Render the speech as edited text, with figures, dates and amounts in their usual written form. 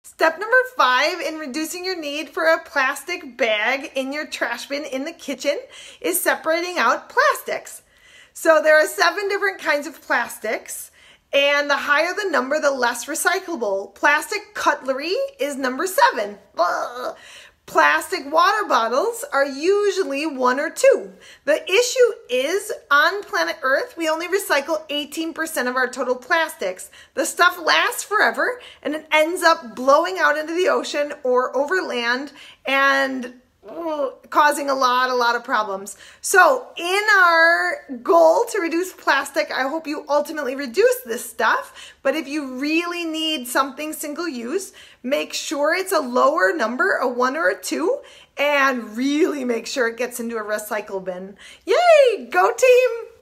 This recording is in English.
Step number 5 in reducing your need for a plastic bag in your trash bin in the kitchen is separating out plastics. So there are 7 different kinds of plastics, and the higher the number, the less recyclable. Plastic cutlery is number 7. Ugh. Plastic water bottles are usually 1 or 2. The issue is, on planet Earth, we only recycle 18% of our total plastics. The stuff lasts forever, and it ends up blowing out into the ocean or over land and causing a lot of problems. So in our goal to reduce plastic, I hope you ultimately reduce this stuff. But if you really need something single use, make sure it's a lower number, a 1 or a 2, and really make sure it gets into a recycle bin. Yay, go team!